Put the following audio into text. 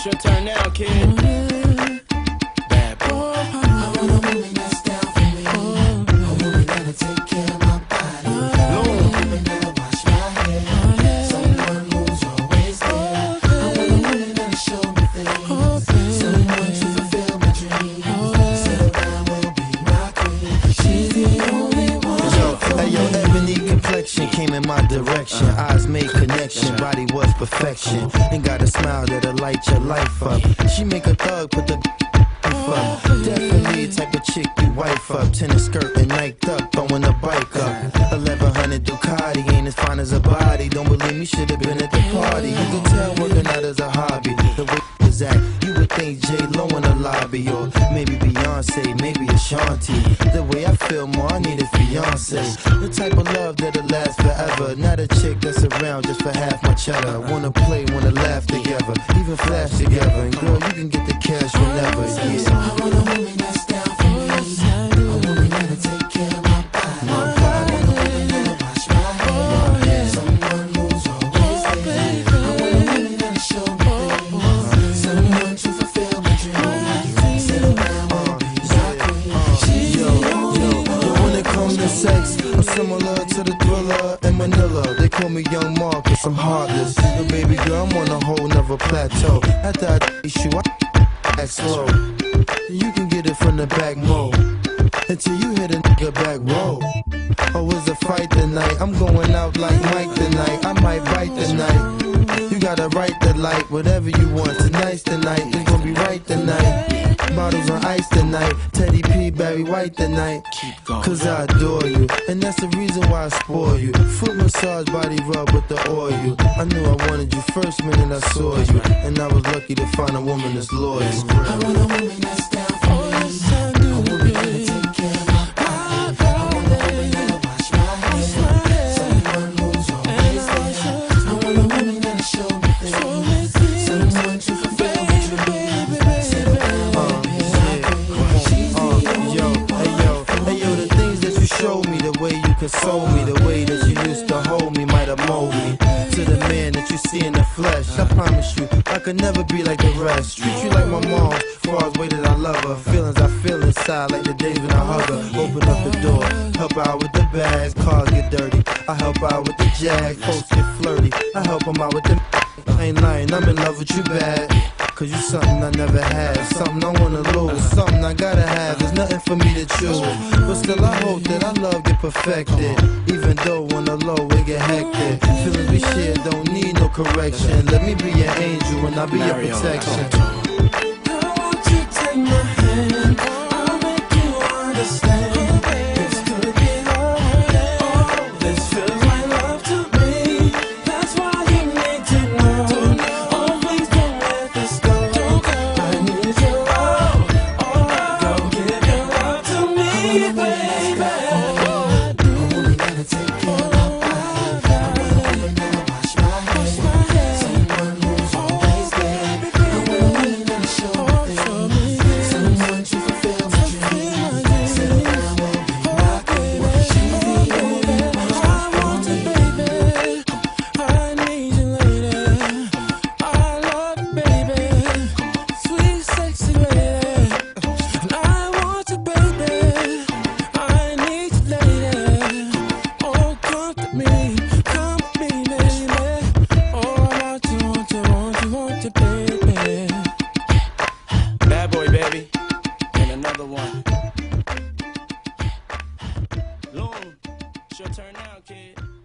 your turn now, kid. Bad boy. I want a woman that's down for me. A woman that'll take care of my body. A woman that'll wash my hair. Someone who's always there. I want a woman that'll show me things. Someone to fulfill my dreams. Settle down will be my queen. She's the only one. Yo, ebony complexion came in my direction. Eyes made connection, body was perfection. Ain't got a smile that'll light your life up. She make a thug put the up. Definitely the type of chick you wife up. Tennis skirt and niked up, throwing the bike up. 1100 Ducati ain't as fine as a body. Don't believe me, should've been at the party. You can tell working out is a hobby. The way is that you would think J Lo in the lobby, or maybe Beyonce, maybe Ashanti. The way I feel more, I need a fiance. The type of love that'll last forever. Not a chick that's around just for half my cheddar. Wanna play, wanna laugh together, even flash together. And girl, you can get the cash whenever. Yeah. I want a woman that's down for me. A woman that'll take care of my body. I want a woman that'll wash my hair. Someone who's always there. I want a woman that'll show me things. Someone to fulfill my dreams. Settle down will be my queen. She's the only one. When it comes to sex, I'm similar to the Thriller and Manila. They call me Young Mark, cause I'm heartless. But baby girl, I'm on a whole nother plateau. After I taste you, I act slow. You can get it from the back mo until you hit a nigga back row. Oh, it's a fight tonight. I'm going out like Mike tonight. I might bite tonight. You gotta write the light, whatever you want. Tonight's the night, it's gonna be right tonight. Bottles on ice tonight. Teddy P, Barry White tonight. Cause I adore you, and that's the reason why I spoil you. Foot massage, body rub with the oil. I knew I wanted you first minute I saw you, and I was lucky to find a woman that's loyal. I want a woman that's down for me. A woman that'll take care of my body. I want a woman that'll wash my hair. Someone who's always there. I want a woman that'll show me things. Someone to fulfill my dreams. Settle down will be my queen. She's the only one. Hey yo, the things that you showed me, the way you console me, the way that you used to hold me, might have molded me to the man that you see in the flesh. I promise you, I could never be like the rest. Treat you like my mom, far as way that I love her. Feelings I feel inside, like the days when I hug her. Open up the door, help her out with the bags, cars get dirty. I help her out with the jag, folks get flirty. I help them out with the I ain't lying, I'm in love with you bad. Cause you something I never had, something I wanna lose, something I gotta have. There's nothing for me to choose, but still I hope that our love get perfected. Even though on the low it get hectic. Feelings we share don't need no correction. Let me be your angel and I'll be your protection. Girl, won't you take my hand? I'll make you understand. This could be love. Oh, this feels like love to me. That's why you need to know. Oh, please don't let this go. I need your love. Oh, go give your love to me, baby. A woman that'll take care of my body. I want a woman that'll wash my hair. Someone who's always there. I want a woman that'll show me things. Someone to fulfill my dreams. Settle down will be my queen. She's the only one. I want you, baby. I need you, lady. I love you, baby. Sweet, sexy lady. And I want you, baby. I need you, lady. Oh, come to me, baby. Oh, I want you, baby. Bad boy, baby. And another one. Long, it's your turn now, kid.